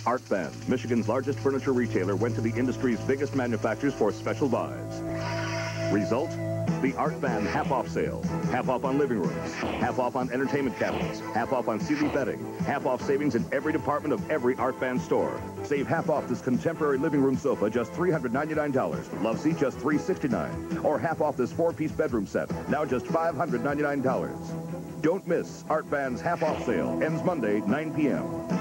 Art Van, Michigan's largest furniture retailer, went to the industry's biggest manufacturers for special buys. Result? The Art Van half-off sale. Half off on living rooms, half off on entertainment cabinets, half off on Sealy bedding, half off savings in every department of every Art Van store. Save half off this contemporary living room sofa, just $399. Love seat, just $369. Or half off this 4-piece bedroom set, now just $599. Don't miss Art Van's half-off sale. Ends Monday, 9 p.m.